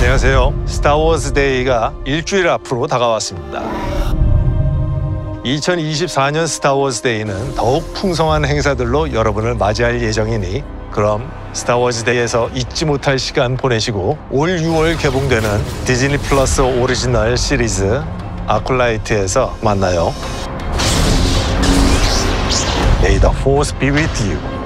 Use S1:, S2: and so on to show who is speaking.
S1: 안녕하세요. 스타워즈 데이가 일주일 앞으로 다가왔습니다. 2024년 스타워즈 데이는 더욱 풍성한 행사들로 여러분을 맞이할 예정이니 그럼 스타워즈 데이에서 잊지 못할 시간 보내시고 올 6월 개봉되는 디즈니 플러스 오리지널 시리즈 아콜라이트에서 만나요. May the Force be with you.